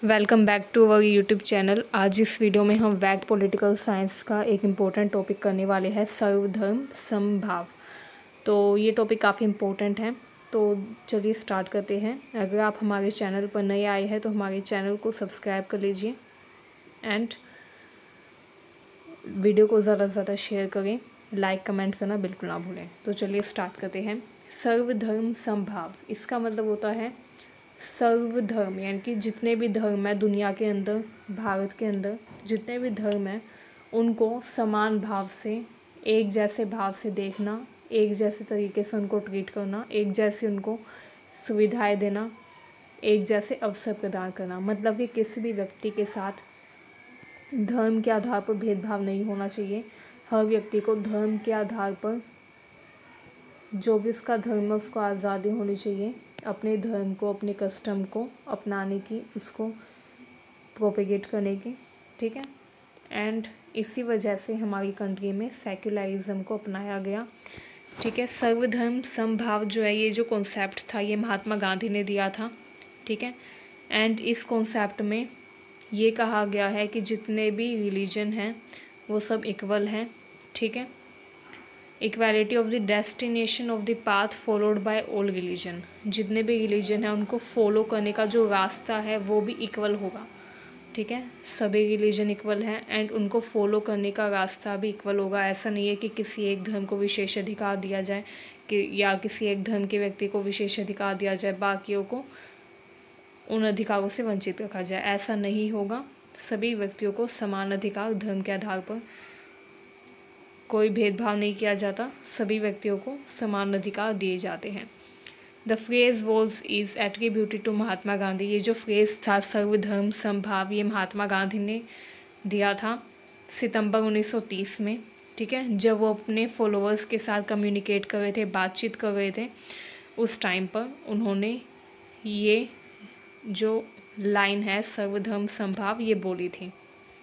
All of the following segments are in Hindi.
Welcome back to our YouTube channel. आज इस वीडियो में हम वैग पॉलिटिकल साइंस का एक इम्पोर्टेंट टॉपिक करने वाले हैं, सर्वधर्म समभाव। तो ये टॉपिक काफ़ी इम्पोर्टेंट है, तो चलिए स्टार्ट करते हैं। अगर आप हमारे चैनल पर नए आए हैं तो हमारे चैनल को सब्सक्राइब कर लीजिए एंड वीडियो को ज़्यादा से ज़्यादा शेयर करें, लाइक कमेंट करना बिल्कुल ना भूलें। तो चलिए स्टार्ट करते हैं। सर्वधर्म समभाव, इसका मतलब होता है सर्वधर्म, यानी कि जितने भी धर्म है दुनिया के अंदर, भारत के अंदर जितने भी धर्म हैं उनको समान भाव से, एक जैसे भाव से देखना, एक जैसे तरीके से उनको ट्रीट करना, एक जैसे उनको सुविधाएं देना, एक जैसे अवसर प्रदान करना। मतलब कि किसी भी व्यक्ति के साथ धर्म के आधार पर भेदभाव नहीं होना चाहिए। हर व्यक्ति को धर्म के आधार पर, जो भी उसका धर्म है उसको आज़ादी होनी चाहिए अपने धर्म को, अपने कस्टम को अपनाने की, उसको प्रोपेगेट करने की। ठीक है। एंड इसी वजह से हमारी कंट्री में सेक्युलरिज्म को अपनाया गया। ठीक है। सर्वधर्म समभाव जो है, ये जो कॉन्सेप्ट था ये महात्मा गांधी ने दिया था। ठीक है। एंड इस कॉन्सेप्ट में ये कहा गया है कि जितने भी रिलीजन हैं वो सब इक्वल हैं। ठीक है। Equality of the destination of the path followed by all religion, जितने भी रिलीजन हैं उनको फॉलो करने का जो रास्ता है वो भी इक्वल होगा। ठीक है। सभी रिलीजन इक्वल हैं एंड उनको फॉलो करने का रास्ता भी इक्वल होगा। ऐसा नहीं है कि किसी एक धर्म को विशेष अधिकार दिया जाए कि या किसी एक धर्म के व्यक्ति को विशेष अधिकार दिया जाए, बाकियों को उन अधिकारों से वंचित रखा जाए। ऐसा नहीं होगा। सभी व्यक्तियों को समान अधिकार, धर्म के आधार पर कोई भेदभाव नहीं किया जाता, सभी व्यक्तियों को समान अधिकार दिए जाते हैं। The phrase was is attributed to Mahatma Gandhi. ये जो फ्रेज था सर्वधर्म समभाव, ये महात्मा गांधी ने दिया था सितंबर 1930 में। ठीक है। जब वो अपने फॉलोअर्स के साथ कम्युनिकेट कर रहे थे, बातचीत कर रहे थे, उस टाइम पर उन्होंने ये जो लाइन है सर्वधर्म समभाव ये बोली थी।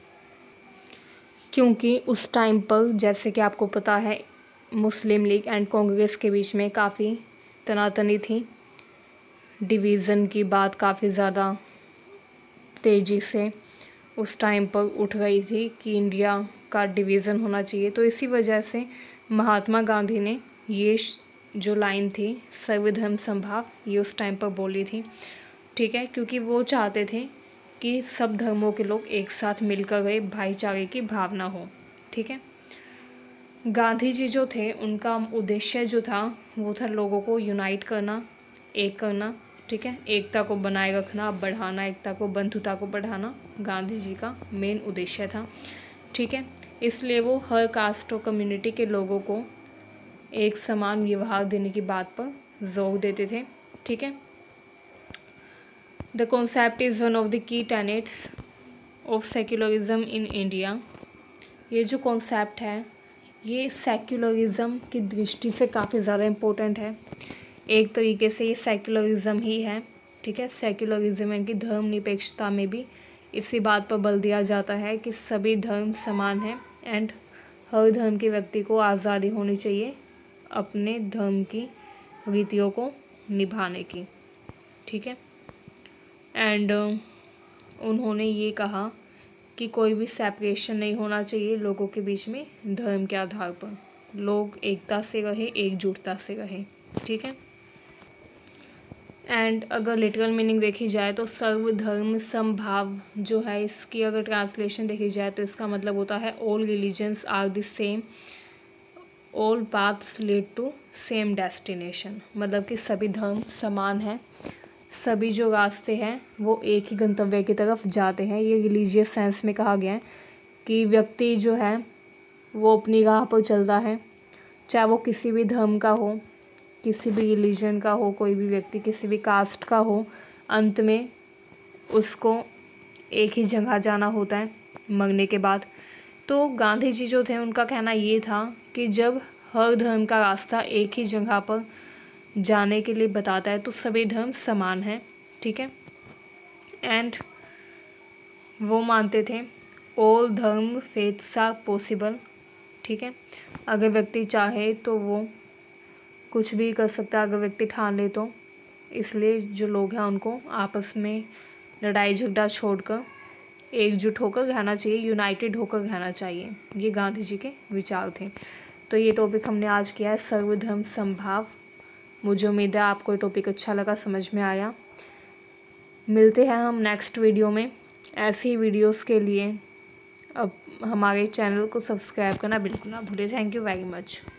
क्योंकि उस टाइम पर जैसे कि आपको पता है मुस्लिम लीग एंड कांग्रेस के बीच में काफ़ी तनातनी थी, डिवीज़न की बात काफ़ी ज़्यादा तेज़ी से उस टाइम पर उठ गई थी कि इंडिया का डिवीज़न होना चाहिए। तो इसी वजह से महात्मा गांधी ने ये जो लाइन थी सर्वधर्म समभाव ये उस टाइम पर बोली थी। ठीक है। क्योंकि वो चाहते थे कि सब धर्मों के लोग एक साथ मिलकर गए, भाईचारे की भावना हो। ठीक है। गांधी जी जो थे उनका उद्देश्य जो था वो था लोगों को यूनाइट करना, एक करना। ठीक है। एकता को बनाए रखना, बढ़ाना, एकता को, बंधुता को बढ़ाना गांधी जी का मेन उद्देश्य था। ठीक है। इसलिए वो हर कास्ट और कम्युनिटी के लोगों को एक समान व्यवहार देने की बात पर जोर देते थे। ठीक है। The concept is one of the key tenets of secularism in India। ये जो कॉन्सेप्ट है ये सेक्युलरिज्म की दृष्टि से काफ़ी ज़्यादा इम्पोर्टेंट है। एक तरीके से ये सेक्युलरिज्म ही है। ठीक है। सेक्युलरिज्म यानी कि धर्मनिरपेक्षता में भी इसी बात पर बल दिया जाता है कि सभी धर्म समान हैं एंड हर धर्म के व्यक्ति को आज़ादी होनी चाहिए अपने धर्म की रीतियों को निभाने की। ठीक है। एंड उन्होंने ये कहा कि कोई भी सेपरेशन नहीं होना चाहिए लोगों के बीच में धर्म के आधार पर, लोग एकता से रहे, एकजुटता से रहे। ठीक है। एंड अगर लिटरल मीनिंग देखी जाए तो सर्वधर्म समभाव जो है, इसकी अगर ट्रांसलेशन देखी जाए तो इसका मतलब होता है all religions are the same, all paths lead to same destination. मतलब कि सभी धर्म समान हैं, सभी जो रास्ते हैं वो एक ही गंतव्य की तरफ जाते हैं। ये रिलीजियस सेंस में कहा गया है कि व्यक्ति जो है वो अपनी राह पर चलता है, चाहे वो किसी भी धर्म का हो, किसी भी रिलीजन का हो, कोई भी व्यक्ति किसी भी कास्ट का हो, अंत में उसको एक ही जगह जाना होता है मरने के बाद। तो गांधी जी जो थे उनका कहना ये था कि जब हर धर्म का रास्ता एक ही जगह पर जाने के लिए बताता है तो सभी धर्म समान हैं। ठीक है। एंड वो मानते थे ऑल धर्म फेथ्स आर पॉसिबल। ठीक है। अगर व्यक्ति चाहे तो वो कुछ भी कर सकता है, अगर व्यक्ति ठान ले तो। इसलिए जो लोग हैं उनको आपस में लड़ाई झगड़ा छोड़कर एकजुट होकर रहना चाहिए, यूनाइटेड होकर रहना चाहिए। ये गांधी जी के विचार थे। तो ये टॉपिक हमने आज किया है सर्वधर्म समभाव। मुझे उम्मीद है आपको ये टॉपिक अच्छा लगा, समझ में आया। मिलते हैं हम नेक्स्ट वीडियो में। ऐसी वीडियोस के लिए अब हमारे चैनल को सब्सक्राइब करना बिल्कुल ना भूलें। Thank you very much.